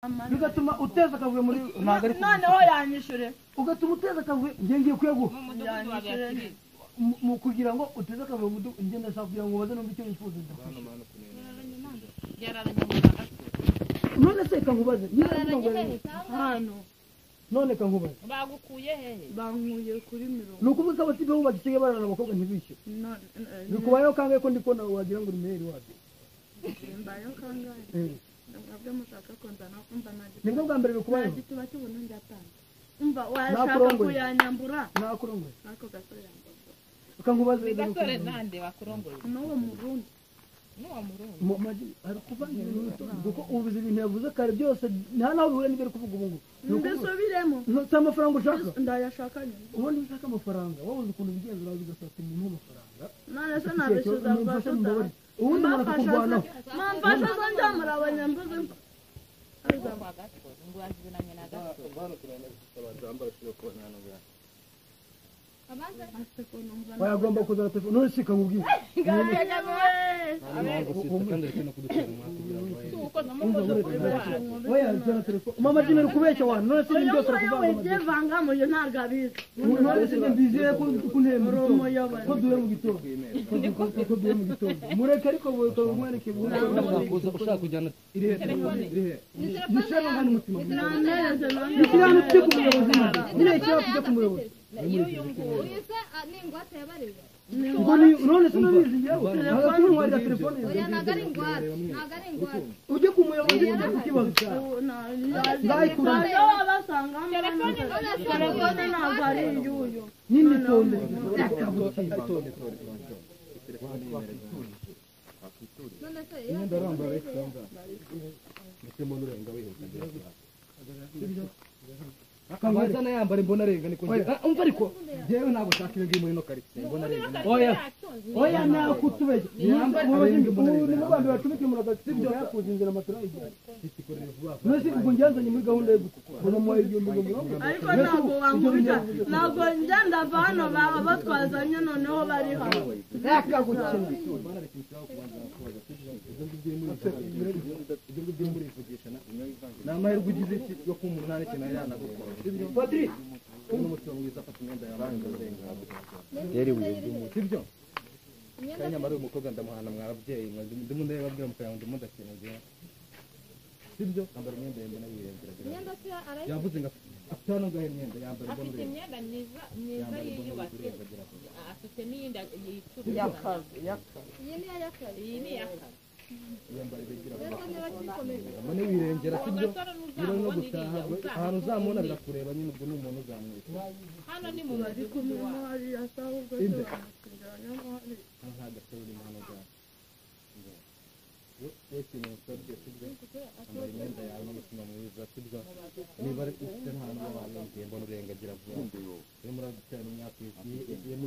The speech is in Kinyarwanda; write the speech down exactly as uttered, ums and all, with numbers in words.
bigatuma uteza akavuye muri nagari noneho yanyishure ugatuma uteza akavuye ngiye kuyaguha yanyishure mu kugira ngo uteze akavuye mu ngenda shaka kugira ngo baze no bityo bifuza none se kankubaze hano none kankubaze bagukuye hehe bankuye kuri mirongo nukuvuga abatibe bo bagisiye barana abakobwa ntibishe bikubayo kangaye ko ndikona wagira ngo rimeri wapi mbayo kangaye ndabwe mushaka ko ndana kumva naje nibwo bwa mbere bikubayo gituba cy'ubuntu njatanga umva washaka kuyanyambura nakurongwe ako gasore yambura kankubaze gasore nande bakurongoye n'uwo murundi n'uwo murundi mu maji ari kuvangira kuko ubuze ibintu yavuze kare byose nta naho bihure n'ibyo kuvuga ubu ngo ndesubiremo nta amafaranga ushaka ndayashakanye ubundi ushaka amafaranga wabuze ukuntu bigenza uraza ugasata umuntu amafaranga none se nabishuza bwasho ubundi umuntu akakuvanaho mamfasha zo njamura abanyambuzi ariko bagato ngo azibunanye na gato wayagomba kuzana telefone none shika nkubwiye mama jine rukubeshya wana none sinzi byose rakuvanga weje vanga mu yo ntaga bize none sinzi mbiziye ko kuntemba ko duye mu gitondo ko duye mu gitondo mureke ariko boto mwereke buza ushaka kujyana iri he iri he nishano ngani mutima naneze naneze ikirano cyo kumuyobozi nyine cyo kujya kumuyobozi Uyisa ningwate yabarira. Ngo ni none sinabizi yewe. Telefone wari telefone. Oya nagari ngwate, nagari ngwate. Uje kumuyobozi uje kukibazo cyawe. Ndayikura. Yo abasanga telefone telefone nagari yuyo. Nini tonde. None se Nenda ramba rekanga. Nikemo nurenga wihuta. Akabaza na yambare mbona renga niko umva ariko jewe nabo shakire ngi muri no karite mbona renga oya oya na kutubeje yambare mbona renga ni mubambe batumike muri agasibyo yakuzinzira amatora igihe kitikorera vuba nose ubwo njyanzanye muri gahunda yo gukora mu igihumbi mirongo ariko ntabwo wanguja ntabwo njanda bano baba batwazanye noneho bari hano reka gukina namahirwe ugize iki yo ku umunani kina yana gukora Patrick n'umutima mwiza afata imyenda y'abandi yari wiye sibyo kanya mari umukobwa ndamuhana mwarabyeyi ndimu ndababwira mukaya ndimu ndakineze sibyo ambara imyenda yenda nabirengera yavuze ngo atano gahe imyenda yambara mbona afite imyenda myiza myiza yiyubatse afite n'iyindi yicuruza yakazi yakazi iyi ni yakazi iyi ni yakazi yambara bigira None mane wirengera sibyo biro no gutaha ahantu uzamubona birakureba nyine ubwo n'umuntu uzamwita hano ni mu bari kumwe hari asahubwo inde nta gasoro impano za yo ese ni usabye sibyo ambara imyenda yawe n'umutima mwiza sibyo niba ufite nta n'abantu mbona urengagira vuba urimo uragutera imyaka